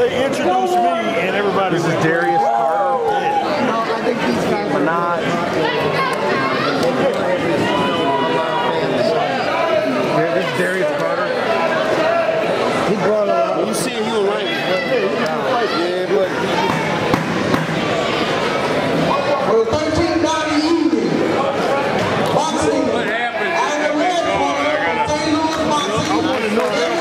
they introduced me and everybody. This is Darius Carter. No, I think these guys are not. This is Darius Carter. He brought a lot. You see him, he was right. Yeah, but. For the 1390 evening, boxing. What happened? On the red corner, St. Louis Boxing. I want to know that.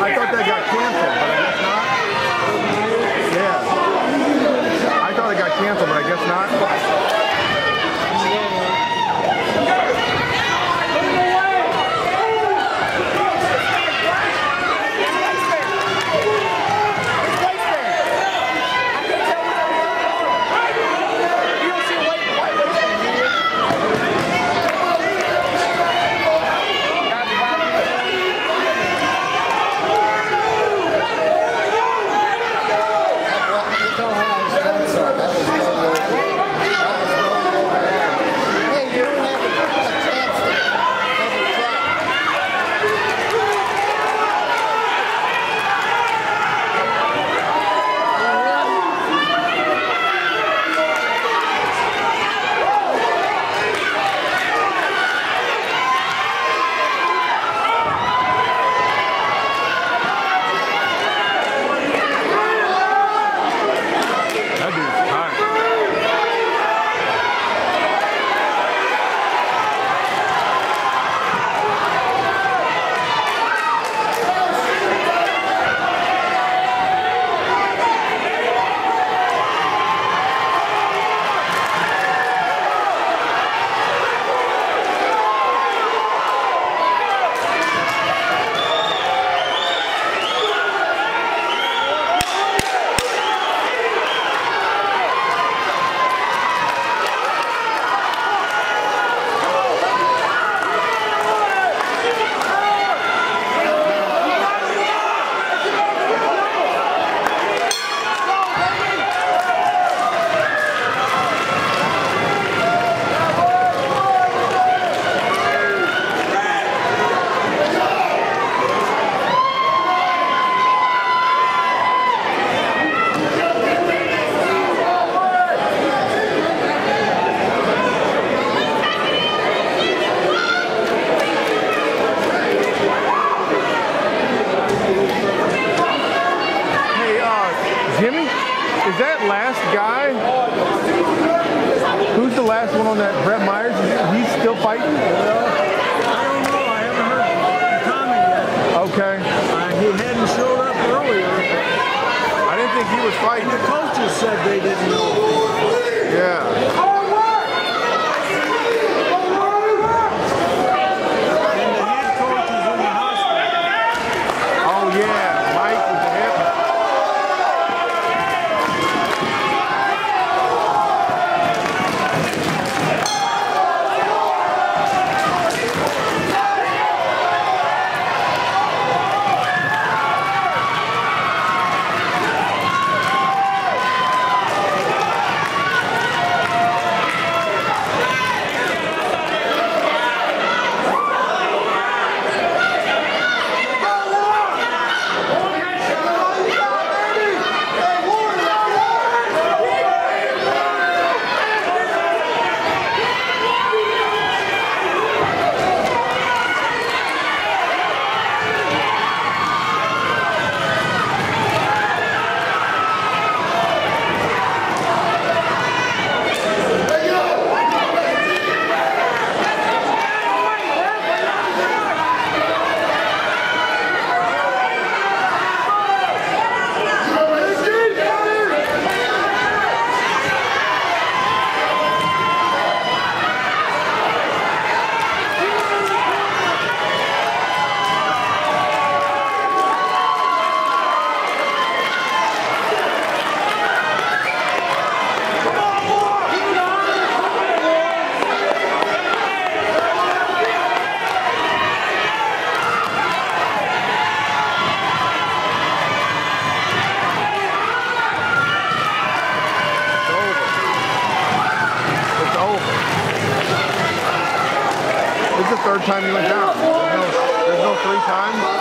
I thought that got canceled, but I guess not. Yeah. I thought it got canceled, but I guess not. Jimmy, is that last guy? Who's the last one on that? Brett Myers? He's still fighting? I don't know. I haven't heard from Tommy yet. Okay. He hadn't showed up earlier. I didn't think he was fighting. The coaches said they didn't know. Yeah. And the head coach is in the hospital. Oh, yeah. Mike with the hip. This is the third time he went down. There's no 3 times.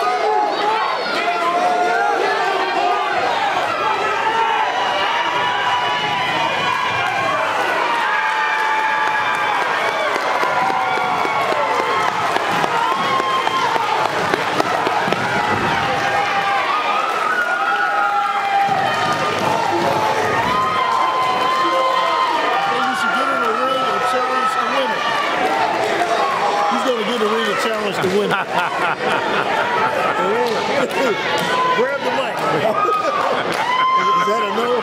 Challenge to win. Grab the mic. Is that a no?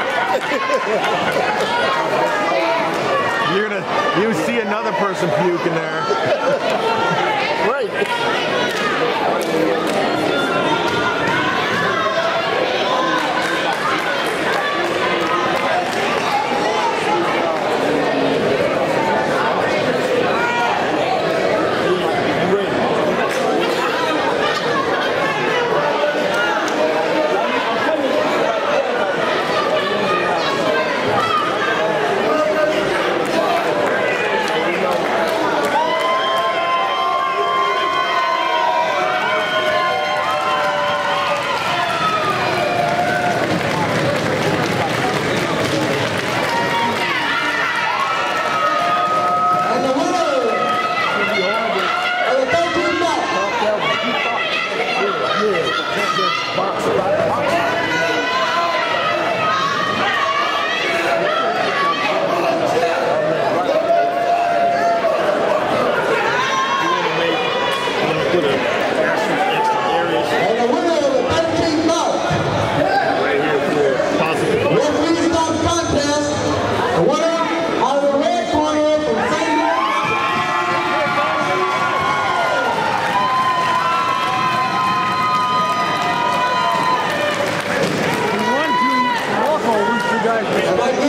You see another person puke in there. Right. I'd like to